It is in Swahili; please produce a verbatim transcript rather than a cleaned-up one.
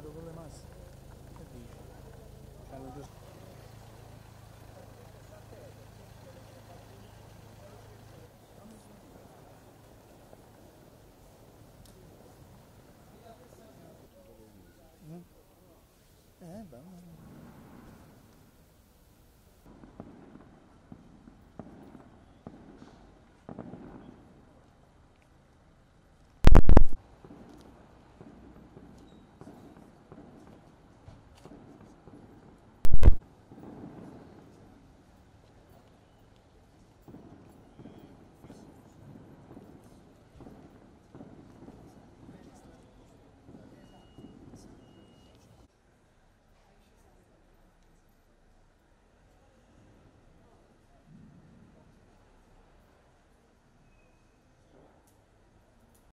Vado con le masse. Che dici? Cioè, lo giusto. Mm? Eh, beh,